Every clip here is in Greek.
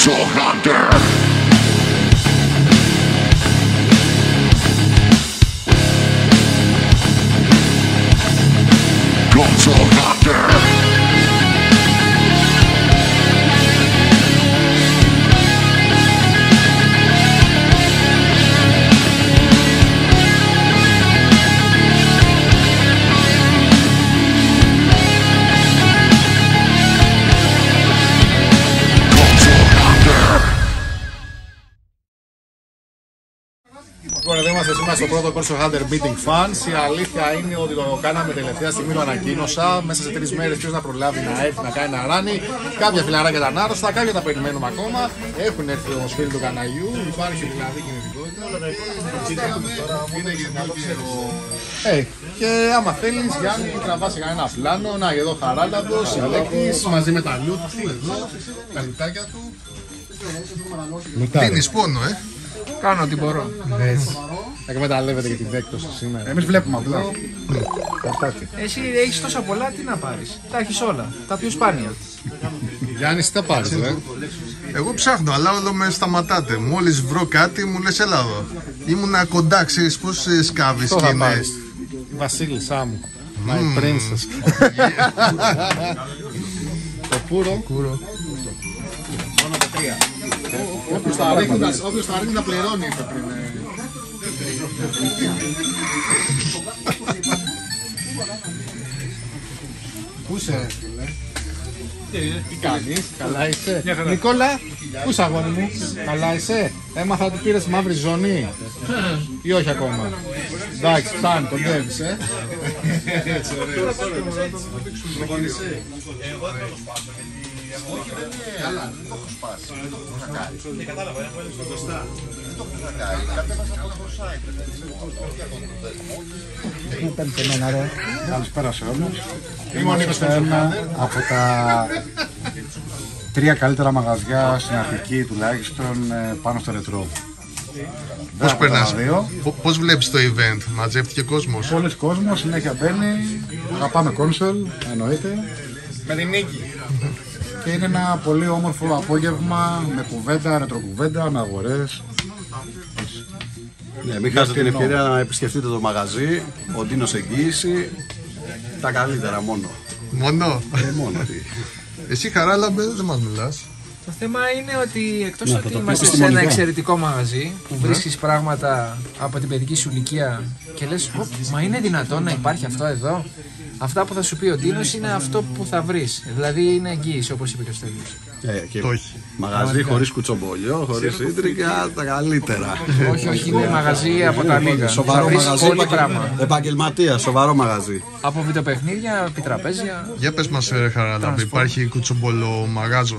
Console Hunter. Console Hunter. Λοιπόν, εδώ είμαστε σήμερα στο πρώτο Console Hunter Beating Fans. Η αλήθεια είναι ότι το κάναμε τελευταία στιγμή, το ανακοίνωσα. Μέσα σε 3 μέρες ποιος να προλάβει να έρθει να κάνει ένα ράνι. Κάποια φιλαράκια ήταν άρρωστα, κάποια τα περιμένουμε ακόμα. Έχουν έρθει όμως φίλοι του καναλιού, υπάρχει δηλαδή κινητικότητα. Είναι γενικό και άμα θέλεις, Γιάννη, τραβάς σε κανένα πλάνο. Να, εδώ Χαράλαμπος, Ηλέκτης, μαζί με τα λιούτ του εδώ, τα λιτάκια του. Δίνεις πόνο, Κάνω ό,τι μπορώ. Εκμεταλλεύεται και την έκπτωση σήμερα. Εμείς βλέπουμε απλά. Εσύ έχεις τόσα πολλά, τι να πάρεις. Τα έχεις όλα. Τα πιο σπάνια. Γιάννη, τι θα πάρεις, Εγώ ψάχνω, αλλά όλο με σταματάτε. Μόλις βρω κάτι, μου λες έλα εδώ. Ήμουνα κοντά, ξέρεις πώς σκάβεις και είναι. Η βασίλισσά μου. My princess. Το πουρο. Μόνο το 3. Όποιος θα ρίχνει να πληρώνει το πριν. Πού είσαι, φίλε? Τι κάνεις, καλά είσαι? Νικόλα, πού είσαι αγόρι μου? Καλά είσαι? Έμαθα ότι πήρες μαύρη ζώνη ή όχι ακόμα? Εντάξει, φτάνει, τον δεύεις, έτσι, ωραίο. Προπονείσαι? Καλά, δεν το έχω σπάσει. Το θα κάνει. Δεν κατάλαβα, έχω έλεγε στο κοστά. Δεν το έχω κάνει. Κατέβασα καλά χρωσάει. Μου παίρνετε εμένα, ρε. Καλησπέρα σε όλους. Είμαι ο Νίκος από τα 3 καλύτερα μαγαζιά στην Αττική τουλάχιστον πάνω στο ρετρό. Πώς περνάς, πώς βλέπεις το event, μαζεύτηκε κόσμος? Πολλοί κόσμος, συνέχεια μπαίνει, αγαπάμε console, εννοείται. Με την νίκη. Και είναι ένα πολύ όμορφο απόγευμα με κουβέντα, ρετροκουβέντα, με αγορές. Ναι, μην χάσετε την ευκαιρία να επισκεφτείτε το μαγαζί, ο Ντίνος εγγύηση, τα καλύτερα μόνο. Μόνο? Μόνο. Εσύ Χαράλαμπε δεν μας μιλάς. Το θέμα είναι ότι εκτός ότι είμαστε σε ένα εξαιρετικό μαγαζί που βρίσκεις πράγματα από την παιδική σου ηλικία και λες μα είναι δυνατόν να υπάρχει αυτό εδώ? Αυτά που θα σου πει ο Ντίνος είναι αυτό που θα βρεις. Δηλαδή είναι εγγύηση, όπως είπε και ο Στέλιος. Και μαγαζί χωρίς κουτσομπολιό, χωρίς ίντρικα, τα καλύτερα. Όχι, είναι μαγαζί από τα λίγα. Σοβαρό μαγαζί, επαγγελματία, σοβαρό μαγαζί. Από βιντεοπαιχνίδια, επιτραπέζια. Για πες μας, Χαράλαμπε, υπάρχει κουτσομπολο μαγάζο?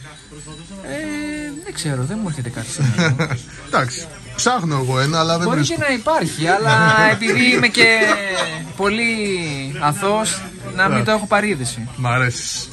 Δεν ξέρω, δεν μου έρχεται κάτι. Εντάξει. Ψάχνω εγώ ένα, αλλά δεν μπορεί βρίσκω. Και να υπάρχει, αλλά επειδή είμαι και πολύ αθώος, να μην το έχω παρήδηση. Μ' αρέσεις.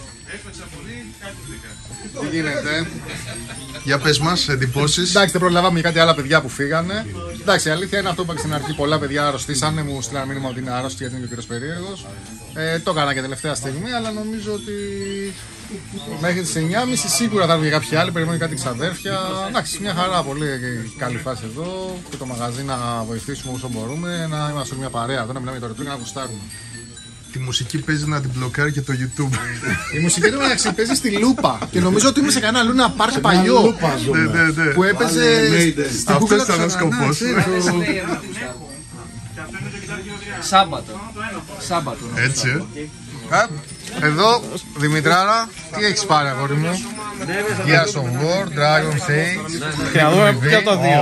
Τι γίνεται? Για πες μας, εντυπώσεις. Εντάξει, δεν προλάβαμε κάτι άλλα παιδιά που φύγανε. Εντάξει, η αλήθεια είναι αυτό που είπα στην αρχή. Πολλά παιδιά αρρωστήσανε, μου στείλανε μήνυμα ότι είναι άρρωστοι γιατί είναι και ο κύριος περίεργος. Το έκανα και τελευταία στιγμή, αλλά νομίζω ότι μέχρι τις 9.30 σίγουρα θα βγει κάποιοι άλλοι. Περιμένουν κάτι ξαδέρφια. Εντάξει, μια χαρά, πολύ καλή φάση εδώ. Και το μαγαζί να βοηθήσουμε όσο μπορούμε. Να είμαστε μια παρέα εδώ, να μιλάμε για το ρετρό και να γουστάρουμε. Τη μουσική παίζει να την μπλοκάρει και το YouTube. Η μουσική του μεταξύ παίζει στη Λούπα. Και νομίζω ότι είμαι σε κανένα Λούνα Πάρκ παλιό. Που έπαιζε. Αυτό ήταν ο σκοπός. Σάββατο. Έτσι. Εδώ, Δημητράρα, τι έχεις πάρει αγόρι μου? Gears of War, Dragon's Age. Και να δούμε ποια τα δύο.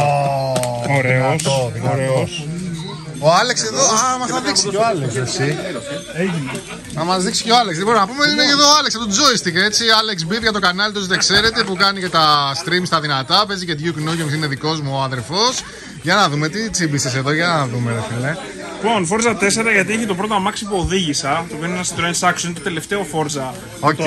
Ωραίος. Ο Άλεξ εδώ, μας θα δείξει και ο Άλεξ, εσύ. Να μας δείξει και ο Άλεξ. Λοιπόν, να πούμε είναι και εδώ ο Άλεξ από το joystick, έτσι. Alex Beef για το κανάλι του, δεν ξέρετε, που κάνει και τα streams στα δυνατά. Παίζει και Duke Nukem, είναι δικός μου ο αδερφός. Για να δούμε τι τσίμπησες εδώ, για να δούμε, ρε φίλε. Λοιπόν, Forza 4 γιατί έχει το πρώτο αμάξι που οδήγησα, το οποίο είναι ένα Citroën Saxo, είναι το τελευταίο Forza. Οκ.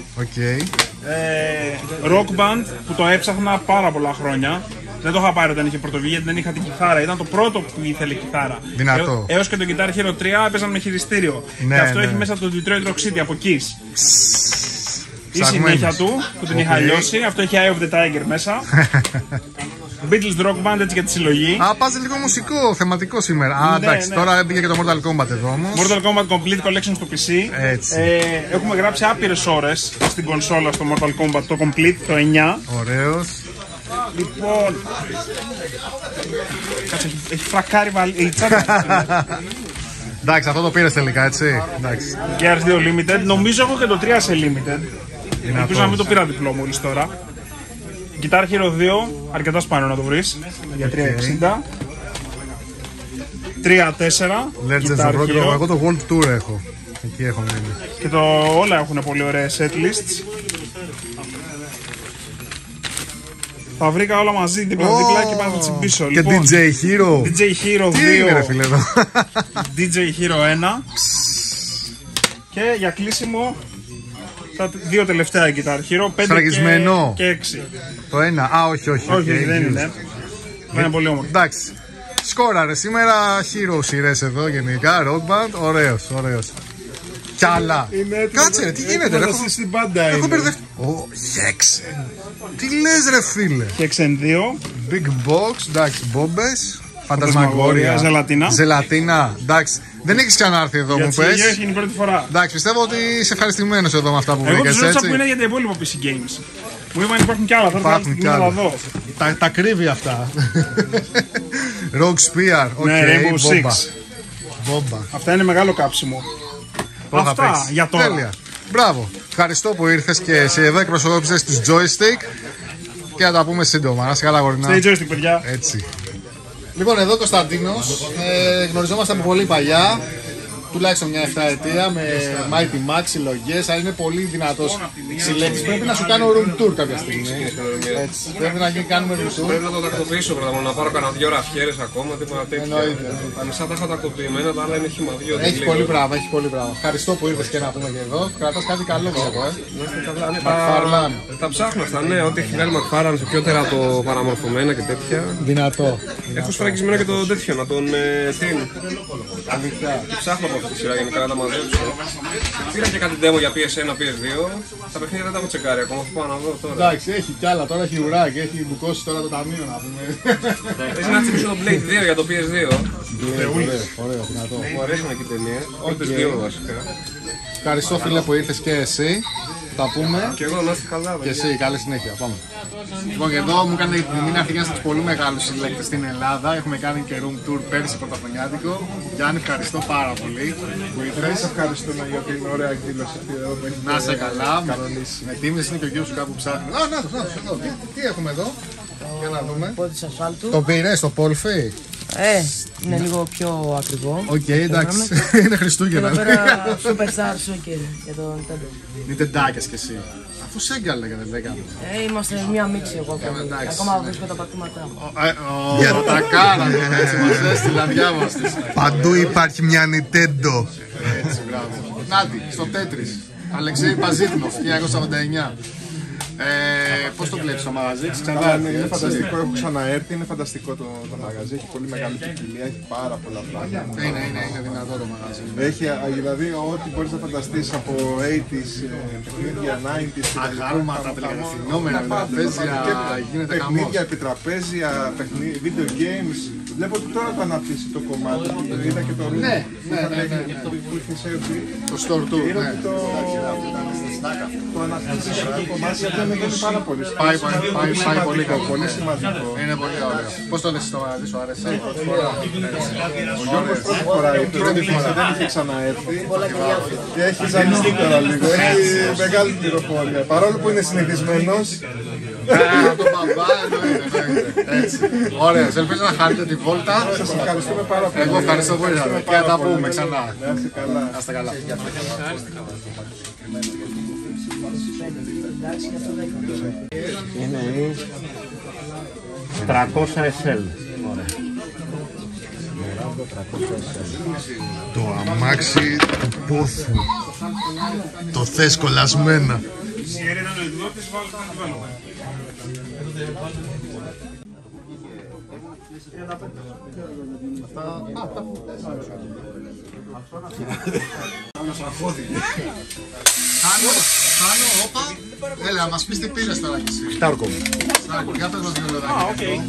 Rock Band που το έψαχνα πάρα πολλά χρόνια. Δεν το είχα πάρει όταν είχε πρωτοβουλία γιατί δεν είχα την κιθάρα. Ήταν το πρώτο που ήθελε κιθάρα. Δυνατό. Έως και το Guitar Hero 3 έπαιζαν με χειριστήριο. Ναι, και αυτό ναι. έχει μέσα το Detroit Rock City από Kiss. Η συνέχεια του που την είχα λιώσει. Αυτό έχει Eye of the Tiger μέσα. Beatles Rock Band, έτσι για τη συλλογή. Α, πας λίγο μουσικό, θεματικό σήμερα. Α, εντάξει, τώρα μπήκε και το Mortal Kombat εδώ όμως. Mortal Kombat Complete Collection στο PC. Έτσι. Έχουμε γράψει άπειρες ώρες στην κονσόλα στο Mortal Kombat, το Complete, το 9. Ωραίος. Λοιπόν. Κάτσε, έχει φρακάρει η τσάντα. Εντάξει, αυτό το πήρες τελικά, έτσι. Εντάξει. GR2 Limited. Νομίζω έχω και το 3 σε Limited. Ελπίζω να μην το πήρα διπλό μόλις τώρα. Guitar Hero 2, αρκετά σπάνιο να το βρεις. Για 360. 3-4. Legends of Rock, εγώ το World Tour έχω. Εκεί έχω μείνει. Και όλα έχουν πολύ ωραίες setlists. Τα βρήκα όλα μαζί δίπλα και πάνω να τσιμπήσω. Και λοιπόν, DJ Hero. DJ Hero 2. Τι είναι ρε φίλε εδώ. DJ Hero 1. Και για κλείσιμο τα δύο τελευταία Guitar Hero 5 και 6. Το ένα, όχι. Όχι, δεν είναι. Είναι πολύ όμορφο. Εντάξει. Σκόραρε σήμερα Hero σειρές εδώ γενικά, Rock Band, ωραίος. Κι άλλα. Κάτσε ρε, τι γίνεται ρε. Έχω μπερδευτεί. Hexen. Τι λες ρε φίλε. Hexen 2. Big Box, εντάξει, μπόμπες. Φαντασμαγόρια. Ζελατίνα, εντάξει. Δεν έχεις ξανάρθει εδώ, μου πες. Όχι, είναι η πρώτη φορά. Εντάξει, πιστεύω ότι είσαι ευχαριστημένος εδώ με αυτά που βρήκες, έτσι. Εγώ τους που είναι για τα υπόλοιπα PC Games. Μου είπαν υπάρχουν κι άλλα, θα τα δω. Τα κρύβει αυτά. Rogue Spear, οκ, μπόμπα. Αυτά είναι μεγάλο κάψιμο. Αυτά για τώρα. Τέλεια. Μπράβο. Ευχαριστώ που ήρθες και σε εδώ εκπροσωπήσες τους Joystick. Και να τα πούμε σύντομα. Να είσαι καλά, γορνά. Stay Joystick, παιδιά. Έτσι. Λοιπόν, εδώ Κωνσταντίνος. Γνωριζόμαστε από πολύ παλιά. Τουλάχιστον μια 7 ετία με Mighty Max συλλογές. Αλλά είναι πολύ δυνατός συλλέκτης. Πρέπει να σου κάνω room tour κάποια στιγμή. Έτσι. Πρέπει να κάνουμε room tour. Πρέπει να το τακτοποιήσω πρώτα, να πάρω κανένα 2 ραφιέρες ακόμα, τίποτα τέτοια. Τα μισά τα έχω τακτοποιημένα, τα άλλα είναι χυμαδιό. Έχει πολύ πράγμα, έχει πολύ πράγμα. Ευχαριστώ που ήρθες και να πούμε και εδώ. Κρατάς κάτι καλό βλέπω, Μακφάρλαν. Τα ψάχνω αυτά, ναι, ό,τι έχει βγάλει Μακφάρλαν σε ποιότερα το παραμορφωμένα και τέτοια. Δυνατό. Έχω σφραγισμένο και το τέτοιο, να τον Tin. Ψάχνω από αυτή τη σειρά γενικά να τα μαζέψω. Πήρα και κάτι demo για PS1, PS2. Τα παιχνίδια δεν τα έχω τσεκάρει ακόμα, θα πάω να δω τώρα. Εντάξει, έχει κι άλλα, τώρα έχει ουράκι, έχει μπουκώσει τώρα το ταμείο να πούμε. Έχει να τσιμπήσω το Blade 2 για το PS2. Ωραίο, δυνατό. Μου αρέσουν εκεί οι ταινίες, όλες δύο βασικά. Ευχαριστώ φίλε που ήρθες και εσύ. Τα πούμε. Και εγώ να είστε καλά. Και εσύ, καλή συνέχεια. Πάμε. Λοιπόν, και εδώ μου έκανε την τιμή να έρθει ένας από τους πολύ μεγάλους συλλέκτες στην Ελλάδα. Έχουμε κάνει και room tour πέρυσι πρωτοχρονιάτικο. Γιάννη, ευχαριστώ πάρα πολύ που ήρθες. Σε ευχαριστούμε για την ωραία εκδήλωση αυτή εδώ που έχετε. Να είσαι καλά. Με τίμηση είναι και ο κύριος σου κάπου ψάχνει. Α, να το, εδώ. Τι έχουμε εδώ. Για να δούμε. Πόδι ασφάλτου. Το πήρες, το Πόλφι. Είναι λίγο πιο ακριβό. Οκ, εντάξει. Είναι Χριστούγεννα. Εδώ πέρα Superstar Soccer για το Nintendo. Νιντεντάκες κι εσύ. Αφού Sega λέγανε, δεν λέγανε. Είμαστε μια μίξη εγώ. Ακόμα βρίσκω τα πατήματά. Τα κάνανε, έτσι μας έστειλαν διάβαστες. Παντού υπάρχει μια Nintendo. Έτσι, μπράβο. Νάτι, στο Τέτρις. Αλεξέη Παζίτνοφ, 1989. Πώς το βλέπεις το μαγαζί, είναι φανταστικό, έχω ξαναέρθει, είναι φανταστικό το μαγαζί, έχει πολύ μεγάλη ποικιλία, έχει πάρα πολλά πράγματα. Είναι δυνατό το μαγαζί. Έχει δηλαδή ό,τι μπορείς να φανταστείς από 80's, παιχνίδια, 90's, αγάλματα, τηλεφωνόμενα, επιτραπέζια, γίνεται χαμός. Παιχνίδια, επιτραπέζια, video games. Βλέπω ότι τώρα το αναπτύσσει το κομμάτι, είδα και το ρούχο. Ναι. Το store tour, ναι. Το αναπτύσσει το κομμάτι αυτό είναι πάρα πολύ σημαντικό. Πάει πολύ καλό. Πολύ σημαντικό. Είναι πολύ ωραίο. Πώς το λες στο μαγαζί σου, άρεσε? Ο Γιώργος πρώτη φορά ήρθε, δεν είχε ξαναέρθει και έχει ζαλιστεί τώρα λίγο. Έχει μεγάλη πληροφορία. Παρόλο που είναι συνηθισμένος. Το μπαμπά έτσι. Ωραία, ελπίζω να χαρείτε τη βόλτα. Σας ευχαριστούμε πάρα πολύ. Εγώ ευχαριστώ που ήρθατε και να τα πούμε ξανά. Να είστε καλά. Είναι η 300 SL. Το αμάξι του πόθου. Το θες κολλασμένα. Χάνω, όπα. Έλα, μας πεις τι πήρες τώρα κι εσύ. Στάρκο. Για πες μας δύο λεπτά.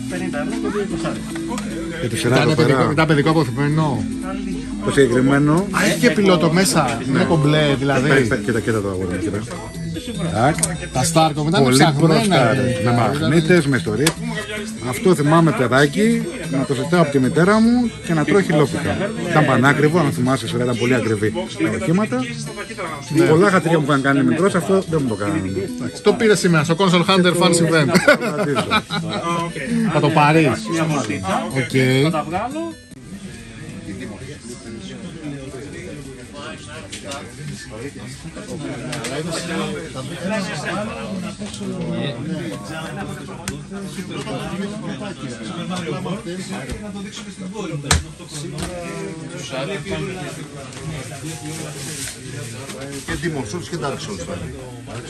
50 ευρώ. Ήταν παιδικό αποθυμένο. Το συγκεκριμένο. Έχει και πιλότο μέσα. Είναι κομπλέ δηλαδή. Κοίτα το αγόρι μου. Τα Στάρκο μετά είναι πολύ ψαχμένα. μπροστά. Με μαγνήτες, με ιστορίες. Αυτό θυμάμαι παιδάκι να το ζητάω από τη μητέρα μου και να τρώω χιλόπιτα. Ήταν πανάκριβο, αν θυμάσαι, ήταν πολύ ακριβή τα οχήματα. Πολλά χατήρια μου είχαν κάνει μικρός, αυτό δεν μου το κάνανε. Το πήρε σήμερα στο Console Hunter Fans Event. Θα το πάρεις. Οκ. Και Demon Souls και Dark Souls θα είναι.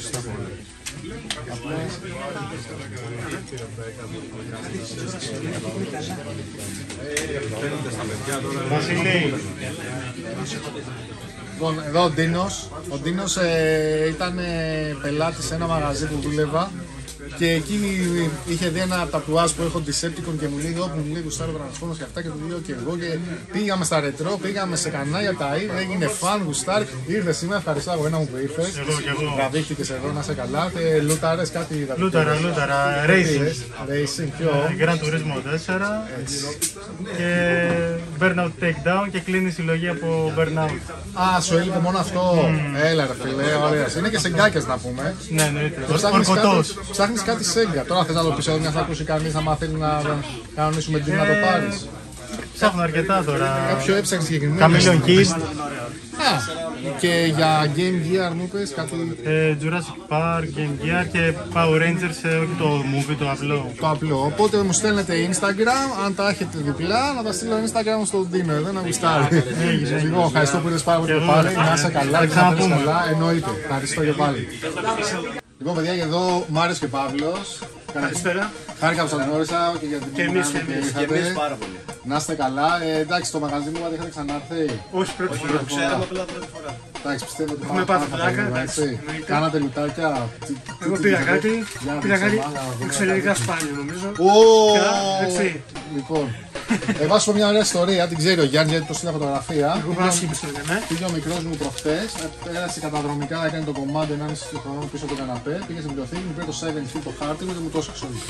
Λοιπόν, εδώ ο Ντίνος. Ο Ντίνος ήταν πελάτης σε ένα μαγαζί που δούλευα και εκεί είχε δει ένα τατουάζ που έχω Decepticon και μου λέει όπου μου λέει γουστάρω Transformers και αυτά και του λέω και εγώ και πήγαμε στα ρετρό, πήγαμε σε κανάλια, τα είδα, έγινε φαν, γουστάρ, ήρθε σήμερα, ευχαριστώ από ένα μου που ήρθες, τραβήχτηκες εδώ, να είσαι καλά, λούταρες κάτι... Λούταρα, Racing, ποιο? Gran Turismo 4 και Burnout Takedown και κλείνει συλλογή από Burnout. Α, σου έλειπε μόνο αυτό. Έλα ρε φίλε, ωραία. Είναι και σε γκάκες να πούμε. Ναι, εννοείται. Ψάχνεις κάτι Sega. Τώρα θες να το πεις εδώ μια θα ακούσει κανείς άμα θέλει να κανονίσουμε την να το πάρεις. Ψάχνω αρκετά τώρα. Κάποιο έψαξε συγκεκριμένα. Chameleon Kid. Και για Game Gear μου πες κάτι. Jurassic Park, Game Gear και Power Rangers, όχι το movie, το απλό. Το απλό. Οπότε μου στέλνετε Instagram, αν τα έχετε διπλά, να τα στείλω Instagram στο Dino, εδώ να γουστάρει. Λοιπόν, ευχαριστώ που ήρθες πάρα πολύ και πάλι. Να είσαι καλά, εννοείται. Ευχαριστώ και πάλι. Λοιπόν, παιδιά, και εδώ ο Μάριος και Παύλος. Καλησπέρα. Χάρηκα που σας γνώρισα και για την εμείς πάρα πολύ. Να είστε καλά. Εντάξει, το μαγαζί μου είχατε ξανάρθει. Όχι, πρώτη φορά. Ξέραμε απλά πρώτη φορά. Εντάξει, πιστεύω ότι έχουμε πάθει φλάκα. Κάνατε λουτάκια. Εγώ πήγα κάτι εξαιρετικά σπάνιο νομίζω. Έτσι. Λοιπόν, εγώ σου πω μια ωραία ιστορία, την ξέρει ο Γιάννης γιατί το στείλα φωτογραφία. Πήγε ο μικρός μου προχτές, πέρασε καταδρομικά, έκανε το κομμάτι 1,5 χρόνο πίσω από το καναπέ, πήγε στην βιβλιοθήκη, μου πήρε το 7 το χάρτη μου και μου το έσωξε όλο.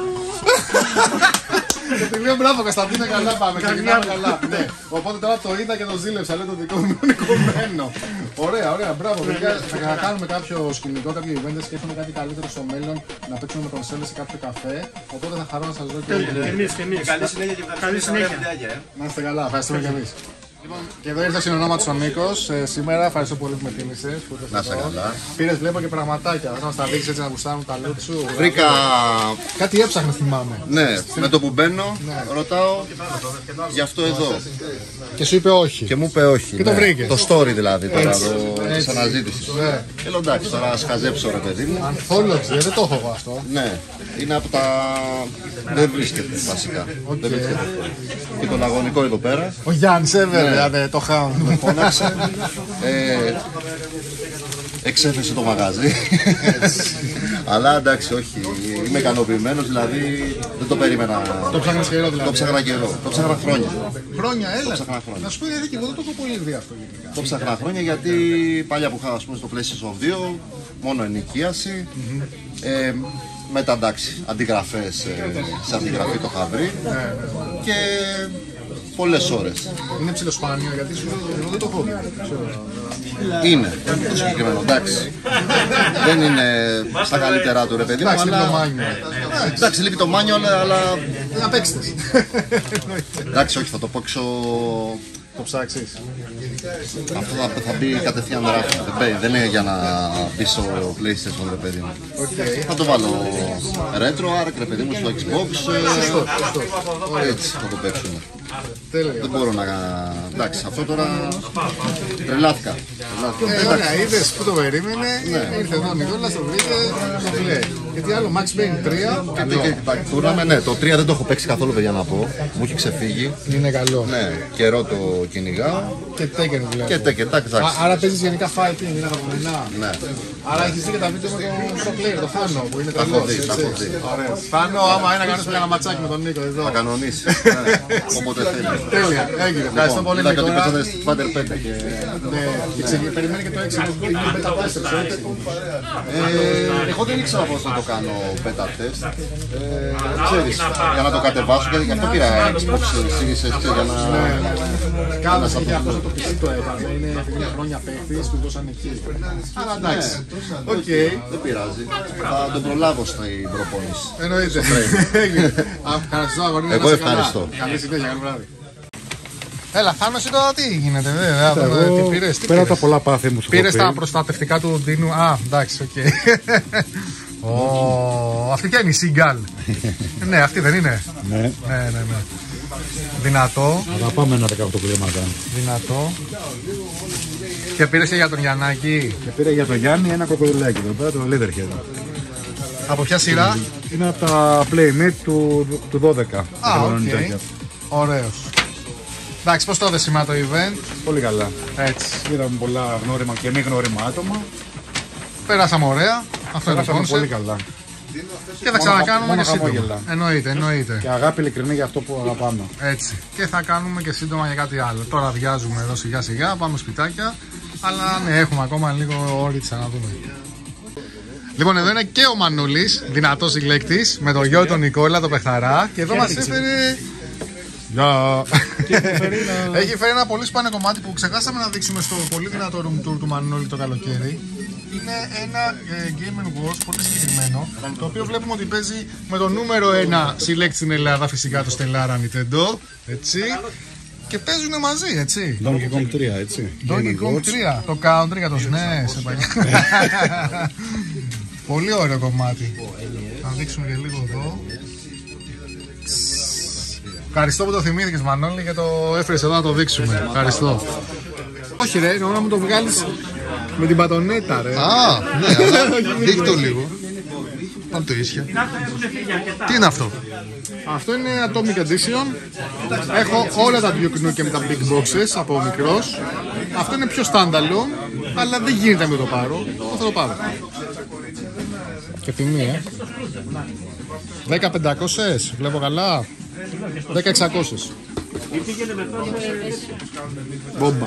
Και του λέω μπράβο Κωνσταντίνε, καλά πάμε, ξεκινάμε καλά. Ναι. Οπότε τώρα το είδα και το ζήλεψα, λέει το δικό μου είναι κομμένο. Ωραία, ωραία, μπράβο παιδιά. Θα κάνουμε κάποιο σκηνικό, κάποιο event και έχουμε κάτι καλύτερο στο μέλλον να παίξουμε με κονσέλες σε κάποιο καφέ. Οπότε θα χαρώ να σας δω και εμείς. Καλή συνέχεια. Να είστε καλά, ευχαριστούμε κι εμείς. Λοιπόν, και εδώ ήρθε συνονόματος ο Νίκος σήμερα. Ευχαριστώ πολύ που με τίμησες. Να είστε καλά. Πήρες, βλέπω και πραγματάκια. Θα μας τα δείξεις έτσι να γουστάρουν τα loot σου. Βρήκα. Κάτι έψαχνα, θυμάμαι. Ναι, με το που μπαίνω, ρωτάω γι' αυτό εδώ. Και σου είπε όχι. Και μου είπε όχι. Και το βρήκε. Το story δηλαδή τώρα, τη αναζήτηση. Λέω εντάξει, τώρα α χαζέψω ρε παιδί μου. Anthology, δεν το έχω εγώ αυτό. Ναι, είναι από τα. Δεν βρίσκεται βασικά. Δεν βρίσκεται. Και τον αγωνικό εδώ πέρα. Ο Γιάννης, βέβαια, το χάουν. Με φώναξε. Εξέφεσε το μαγαζί. Αλλά εντάξει, όχι. Είμαι ικανοποιημένος, δηλαδή δεν το περίμενα. Το ψάχνεις καιρό δηλαδή. Το ψάχνα καιρό. Το ψάχνα χρόνια. Χρόνια, έλα. Να σου πω γιατί και εγώ δεν το έχω πολύ δει αυτό. Το ψάχνα χρόνια γιατί παλιά που είχα στο PlayStation 2, μόνο ενοικίαση. Μετά εντάξει, αντιγραφές σε αντιγραφή το είχα βρει. Και πολλές ώρες. Είναι ψιλοσπάνιο γιατί σου δεν το έχω δει. Είναι το συγκεκριμένο, εντάξει. Δεν είναι στα καλύτερά του ρε παιδί μου, αλλά... Εντάξει, λείπει το μάνιο, αλλά... Να παίξετε. Εντάξει, όχι, θα το παίξω... Το ψάξεις. Αυτό θα μπει κατευθείαν ράφι. Δεν είναι για να μπει στο PlayStation ρε παιδί μου. Θα το βάλω RetroArch ρε παιδί μου στο Xbox. Έτσι θα το παίξουμε. Δεν μπορώ να. Εντάξει, αυτό τώρα. Τρελάθηκα. Ωραία, είδες που το περίμενε. Ήρθε εδώ ο Νικόλας, το βρήκε, το λέει. Γιατί άλλο, Max Payne 3. Ναι, το 3 δεν το έχω παίξει καθόλου, παιδιά, να πω. Μου έχει ξεφύγει. Είναι καλό. Ναι, καιρό το κυνηγάω. Και Tekken βλέπω. Και Tekken, εντάξει. Άρα παίζεις γενικά fighting, είναι αγαπημένα. Ναι. Άρα έχεις δει και τα βίντεο με τον pro player, το Θάνο, που είναι τα τρελός. έχω δει. Θάνο, άμα είναι να κάνεις ένα ματσάκι με τον Νίκο εδώ. Θα κανονίσει. Όποτε θέλει. Τέλεια, έγινε. Ευχαριστώ πολύ. Είδα και ότι παίζατε στη Fighter 5 και... Περιμένει και το 6, είναι beta test. Εγώ δεν ήξερα πώς να το κάνω beta test. Ξέρεις, για να το κατεβάσω και γι' αυτό πήρα Xbox Series S για να... Κάνε σαν το PC το έκανε, είναι χρόνια παίχτης που δώσαν εκεί. Αλλά εντάξει, οκ. Δεν πειράζει, θα τον προλάβω στην προπόνηση. Εννοείται. Ευχαριστώ αγόρι. Εγώ ευχαριστώ. Καλή συνέχεια, καλό βράδυ. Έλα, Θάνο, εσύ τώρα τι γίνεται, βέβαια. Τι πήρες, πέρα από τα πολλά πάθη μου. Πήρες τα προστατευτικά του Ντίνου. Α, εντάξει, οκ. Αυτή ποια είναι η Seagull? Ναι, αυτή δεν είναι? Ναι. Δυνατό. Αγαπάμε ένα 18 κλίματα. Δυνατό. Και πήρες και για τον Γιαννάκη? Και πήρε για τον Γιάννη ένα κροκοδιλάκι εδώ πέρα, το Leatherhead. Από ποια σειρά? Είναι από τα Playmate του 12. Α, οκ. Ωραίος. Εντάξει, πώς το έδωσε σήμερα το event? Πολύ καλά. Έτσι. Είδαμε πολλά γνώριμα και μη γνώριμα άτομα. Περάσαμε ωραία. Αυτό είναι το πολύ καλά. Και θα ξανακάνουμε και σύντομα. Εννοείται. Και αγάπη ειλικρινή για αυτό που αγαπάμε. Έτσι. Και θα κάνουμε και σύντομα για κάτι άλλο. Τώρα βιάζουμε εδώ σιγά σιγά, πάμε σπιτάκια. Αλλά ναι, έχουμε ακόμα λίγο όριτσα να δούμε. Λοιπόν, εδώ είναι και ο Μανούλης, δυνατός συλλέκτης, με τον γιο τον Νικόλα, τον Πεχθαρά. Και εδώ μας έφερε. Έχει φέρει ένα πολύ σπάνιο κομμάτι που ξεχάσαμε να δείξουμε στο πολύ δυνατό room tour του Μανώλη το καλοκαίρι. Είναι ένα Game & Watch πολύ συγκεκριμένο, το οποίο βλέπουμε ότι παίζει με το νούμερο 1 συλλέκτη στην Ελλάδα, φυσικά το Stellara Nintendo, έτσι. Και παίζουν μαζί, έτσι. Donkey Kong 3, έτσι. Donkey Kong 3, το country για το SNES. Πολύ ωραίο κομμάτι. Θα δείξουμε και λίγο εδώ. Ευχαριστώ που το θυμήθηκες, Μανώλη, και το έφερες εδώ να το δείξουμε. Ευχαριστώ. Όχι ρε, να μου το βγάλεις με την πατονέτα ρε. Α, ναι, δείχτε το λίγο. Πάμε το ίσια. Τι είναι αυτό? Αυτό είναι Atomic Edition. Έχω όλα τα Duke Nukem με τα Big Boxes από μικρός. Αυτό είναι πιο standalone, αλλά δεν γίνεται να το πάρω. Θα το πάρω. Και τιμή, 10.500, βλέπω καλά. 10.600. Μπόμπα.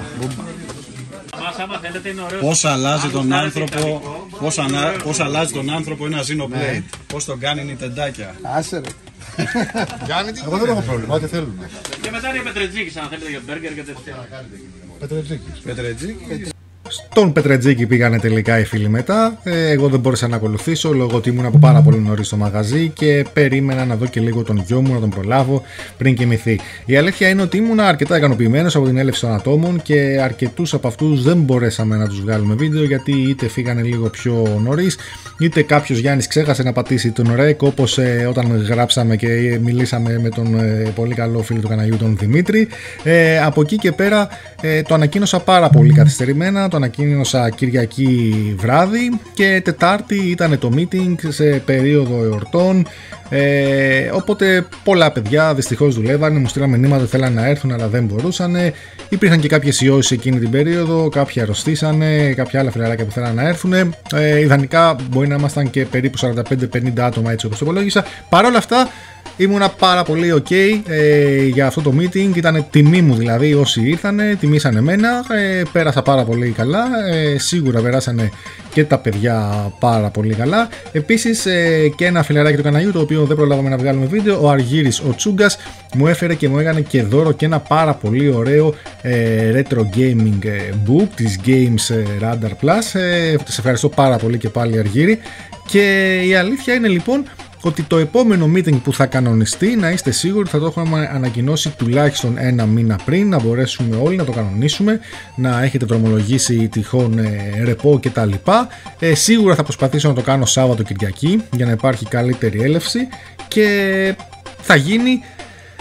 Πώς αλλάζει τον άνθρωπο, πώς αλλάζει τον άνθρωπο ένα Xenoblade. Πώς τον κάνει νιτεντάκια. Άσε ρε. Εγώ δεν έχω πρόβλημα, ό,τι θέλουμε. Και μετά είναι πετρετζίκης, αν θέλετε, για μπέργκερ και τέτοια. Πετρετζίκης. Στον Πετρετζίκη πήγανε τελικά οι φίλοι μετά. Εγώ δεν μπόρεσα να ακολουθήσω λόγω ότι ήμουν από πάρα πολύ νωρίς στο μαγαζί και περίμενα να δω και λίγο τον γιο μου, να τον προλάβω πριν κοιμηθεί. Η αλήθεια είναι ότι ήμουν αρκετά ικανοποιημένος από την έλευση των ατόμων και αρκετούς από αυτούς δεν μπορέσαμε να τους βγάλουμε βίντεο γιατί είτε φύγανε λίγο πιο νωρίς, είτε κάποιος Γιάννης ξέχασε να πατήσει τον ρεκ, όπως όταν γράψαμε και μιλήσαμε με τον πολύ καλό φίλο του καναλιού, τον Δημήτρη. Από εκεί και πέρα το ανακοίνωσα πάρα πολύ καθυστερημένα. Το ανακοίνωσα Κυριακή βράδυ και Τετάρτη ήταν το meeting σε περίοδο εορτών, οπότε πολλά παιδιά δυστυχώς δουλεύανε, μου στείλαν μηνύματα ότι θέλανε να έρθουν αλλά δεν μπορούσαν. Υπήρχαν και κάποιες ιώσεις εκείνη την περίοδο, κάποιοι αρρωστήσανε, κάποια άλλα φιλαράκια που θέλανε να έρθουν. Ιδανικά μπορεί να ήμασταν και περίπου 45-50 άτομα, έτσι όπως το υπολόγισα. Παρ' όλα αυτά ήμουνα πάρα πολύ ok για αυτό το meeting, ήταν τιμή μου δηλαδή όσοι ήρθανε, τιμήσανε εμένα, πέρασα πάρα πολύ καλά, σίγουρα περάσανε και τα παιδιά πάρα πολύ καλά. Επίσης και ένα φιλαράκι του καναλιού, το οποίο δεν προλάβαμε να βγάλουμε βίντεο, ο Αργύρης ο Τσούγκας, μου έφερε και μου έκανε και δώρο και ένα πάρα πολύ ωραίο retro gaming book της Games Radar Plus. Σε ευχαριστώ πάρα πολύ και πάλι, Αργύρη. Και η αλήθεια είναι λοιπόν ότι το επόμενο meeting που θα κανονιστεί, να είστε σίγουροι, θα το έχουμε ανακοινώσει τουλάχιστον ένα μήνα πριν, να μπορέσουμε όλοι να το κανονίσουμε, να έχετε δρομολογήσει τυχόν ρεπό κτλ. Σίγουρα θα προσπαθήσω να το κάνω Σάββατο Κυριακή για να υπάρχει καλύτερη έλευση και θα γίνει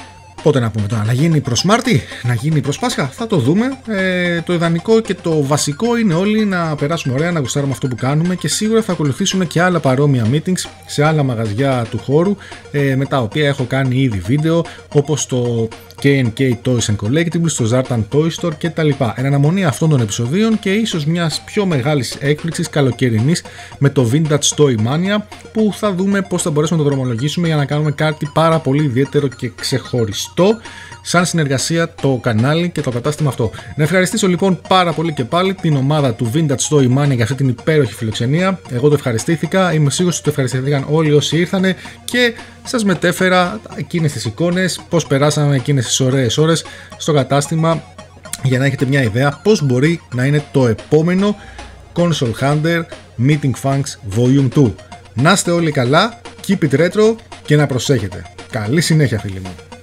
Πότε να πούμε τώρα, να γίνει προς Μάρτι, να γίνει προς Πάσχα, θα το δούμε. Το ιδανικό και το βασικό είναι όλοι να περάσουμε ωραία, να γουστάρουμε αυτό που κάνουμε και σίγουρα θα ακολουθήσουν και άλλα παρόμοια meetings σε άλλα μαγαζιά του χώρου, με τα οποία έχω κάνει ήδη βίντεο, όπως το K&K Toys and Collectibles, το Zartan Toy Store κτλ. Εν αναμονή αυτών των επεισοδίων και ίσως μιας πιο μεγάλης έκπληξης καλοκαιρινής με το Vintage Toy Mania, που θα δούμε πώς θα μπορέσουμε να το δρομολογήσουμε για να κάνουμε κάτι πάρα πολύ ιδιαίτερο και ξεχωριστό σαν συνεργασία το κανάλι και το κατάστημα αυτό. Να ευχαριστήσω λοιπόν πάρα πολύ και πάλι την ομάδα του Vintage Toy Mania για αυτή την υπέροχη φιλοξενία. Εγώ το ευχαριστήθηκα, είμαι σίγουρος ότι το ευχαριστήθηκαν όλοι όσοι ήρθανε και σας μετέφερα εκείνες τις εικόνες, πώς περάσαμε εκείνες τις ωραίες ώρες στο κατάστημα, για να έχετε μια ιδέα πώς μπορεί να είναι το επόμενο Console Hunter Meeting Funks Volume 2. Να είστε όλοι καλά, keep it retro και να προσέχετε. Καλή συνέχεια φίλοι μου.